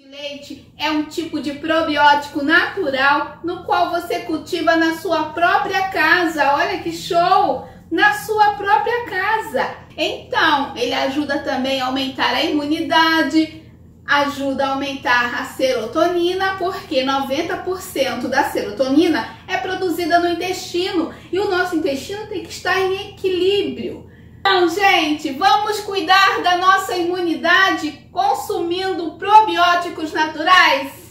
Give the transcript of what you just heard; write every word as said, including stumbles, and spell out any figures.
Leite é um tipo de probiótico natural no qual você cultiva na sua própria casa. Olha que show! Na sua própria casa. Então, ele ajuda também a aumentar a imunidade, ajuda a aumentar a serotonina, porque noventa por cento da serotonina é produzida no intestino e o nosso intestino tem que estar em equilíbrio. Então, gente, vamos cuidar da nossa imunidade consumindo probióticos naturais?